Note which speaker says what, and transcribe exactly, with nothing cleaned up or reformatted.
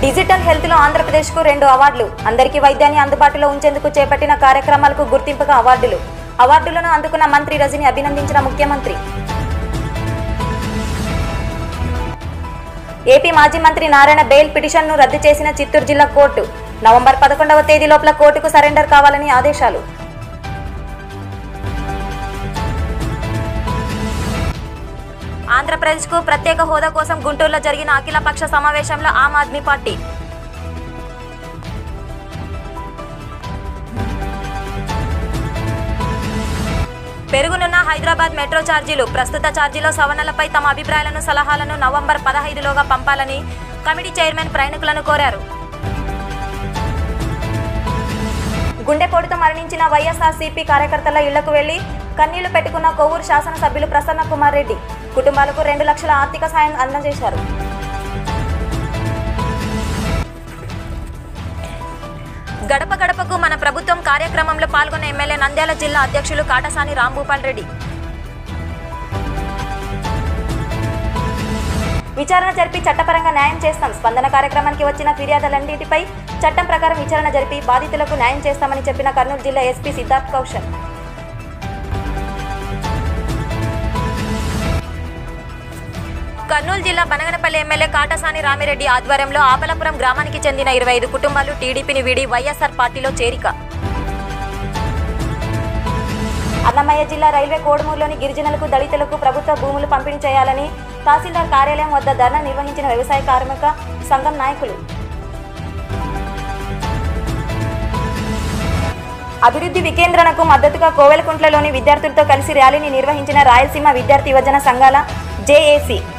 Speaker 1: Digital health లో ఆంధ్రప్రదేశ్ కు రెండు అవార్డులు. అందరికీ వైద్యాన్ని అందుబాటులో ఉంచేందుకు చేపట్టిన కార్యక్రమాలకు గుర్తింపుగా అవార్డులు. అవార్డులను అందుకున్న మంత్రి రజని అభినందించిన ముఖ్యమంత్రి. ఏపీ మాజీ మంత్రి నారాయణ బెయిల్ పిటిషన్ను రద్దు చేసిన చిత్తూరు జిల్లా కోర్టు. నవంబర్ పదకొండవ తేదీ లోపల కోర్టుకు సరెండర్ కావాలని ఆదేశాలు. ఆంధ్రప్రదేశ్కు ప్రత్యేక హోదా కోసం గుంటూరులో జరిగిన అఖిలపక్ష సమావేశంలో ఆమ్ ఆద్మీ పార్టీ. పెరుగునున్న హైదరాబాద్ మెట్రో ఛార్జీలు. ప్రస్తుత ఛార్జీలో సవరణలపై తమ అభిప్రాయాలను సలహాలను నవంబర్ పదహైదులోగా పంపాలని కమిటీ చైర్మన్ ప్రయాణికులను కోరారు. గుండెపోటుతో మరణించిన వైఎస్ఆర్సీపీ కార్యకర్తల ఇళ్లకు వెళ్లి కన్నీళ్లు పెట్టుకున్న కొవ్వూరు శాసనసభ్యులు ప్రసన్న కుమార్ రెడ్డి కుటుంబాలకు రెండు లక్షల ఆర్థిక సాయం అందజేశారు. గడప గడపకు మన ప్రభుత్వం కార్యక్రమంలో పాల్గొన్న ఎమ్మెల్యే నంద్యాల జిల్లా అధ్యక్షులు కాటసాని రాంభూపాల్ రెడ్డి. విచారణ జరిపి చట్టపరంగా న్యాయం చేస్తాం. స్పందన కార్యక్రమానికి వచ్చిన ఫిర్యాదులన్నింటిపై చట్టం ప్రకారం విచారణ జరిపి బాధితులకు న్యాయం చేస్తామని చెప్పిన కర్నూలు జిల్లా ఎస్పీ సిద్ధార్థ్ కౌశల్. కర్నూలు జిల్లా బనగనపల్లి ఎమ్మెల్యే కాటసాని రామిరెడ్డి ఆధ్వర్యంలో ఆపలపురం గ్రామానికి చెందిన ఇరవై ఐదు కుటుంబాలు టీడీపీని వీడి వైఎస్ఆర్ పార్టీలో చేరిక. అన్నమయ్య జిల్లా రైల్వే కోడుమూరులోని గిరిజనులకు దళితులకు ప్రభుత్వ భూములు పంపిణీ చేయాలని తహసీల్దార్ కార్యాలయం వద్ద ధర్నా నిర్వహించిన వ్యవసాయ కార్మిక సంఘం నాయకులు. అభివృద్ధి వికేంద్రణకు మద్దతుగా కోవెలకుంట్లలోని విద్యార్థులతో కలిసి ర్యాలీని నిర్వహించిన రాయలసీమ విద్యార్థి యువజన సంఘాల జేఏసీ.